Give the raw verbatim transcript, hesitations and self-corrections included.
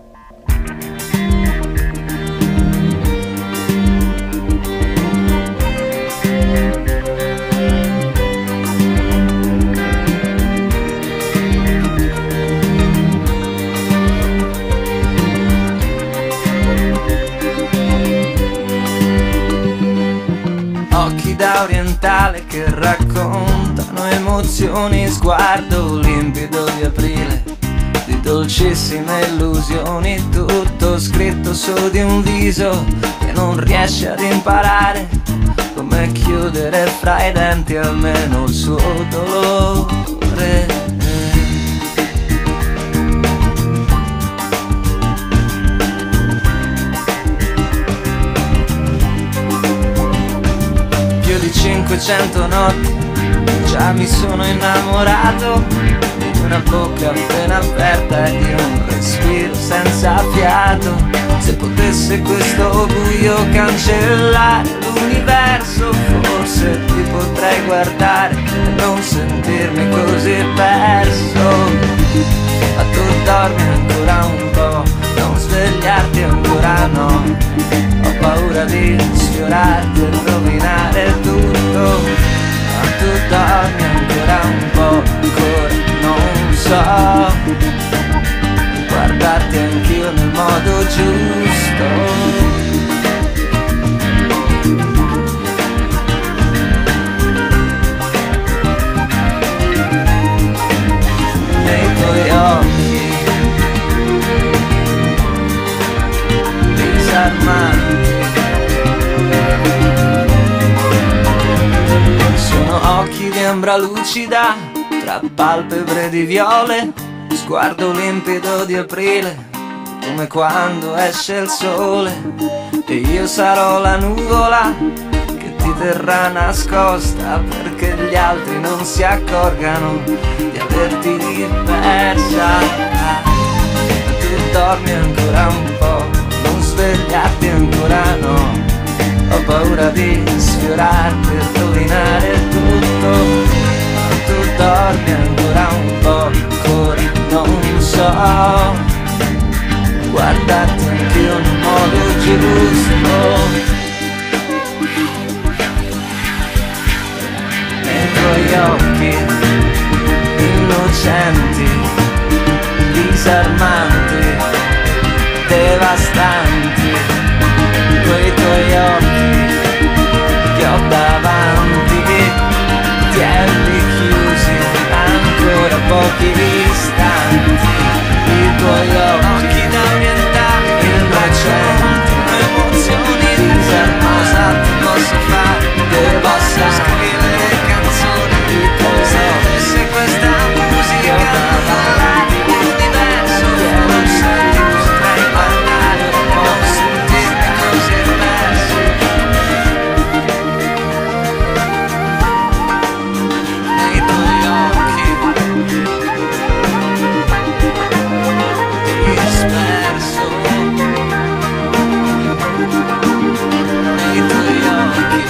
Occhi da orientale che raccontano emozioni, sguardo limpido di aprile, di dolcissime illusioni, tutto scritto su di un viso che non riesce ad imparare come chiudere fra i denti almeno il suo dolore. cinquecento notti già mi sono innamorato di una bocca appena aperta e di un respiro senza fiato. Se potesse questo buio cancellare l'universo, forse ti potrei guardare e non sentirmi così perso. Ma tu dormi ancora un po', non svegliarti ancora no. Ho paura di sfiorarti e rovinare tutto. Ma tu dormi ancora un po', ancora non so guardarti anch'io nel modo giusto. Nei tuoi occhi disarmanti sono occhi di ambra lucida tra palpebre di viole, sguardo limpido di aprile come quando esce il sole. E io sarò la nuvola che ti terrà nascosta perché gli altri non si accorgano di averti persa. Ma tu dormi ancora un po', non svegliarti ancora no. Ho paura di sfiorarti e rovinare tutto. Ma tu dormi ancora un po', ancora non so guardarti anch'io nel modo giusto. Nei tuoi occhi innocenti, disarmanti, devastanti, quei tuoi occhi che ho davanti, tienili chiusi ancora pochi istanti. I tuoi occhi da orientale che raccontano emozioni disarmate. Posso fare, che posso scrivere canzoni di come se questa musica parlare di un diverso che non sai, potrei parlare, non sentirmi così perso. Nei tuoi occhi disperso, nei tuoi occhi.